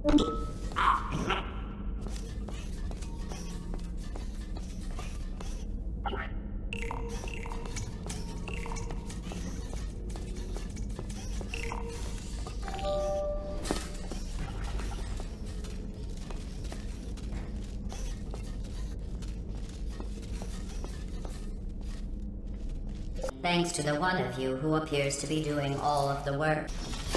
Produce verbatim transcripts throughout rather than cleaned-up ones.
Thanks to the one of you who appears to be doing all of the work.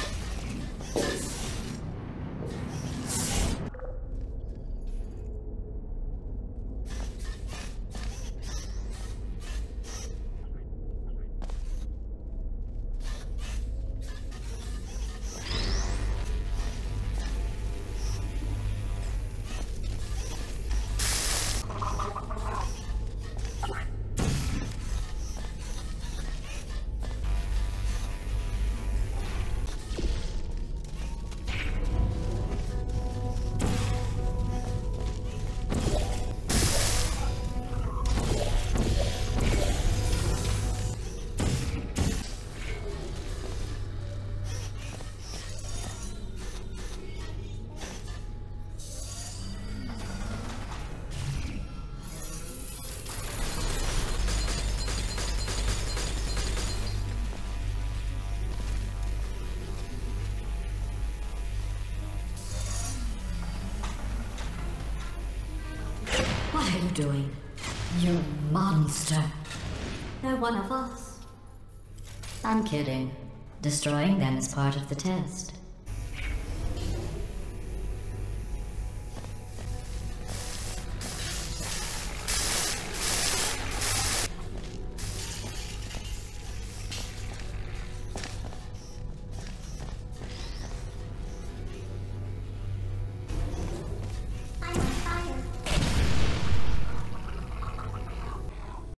What are you doing? You monster. They're one of us. I'm kidding. Destroying them is part of the test.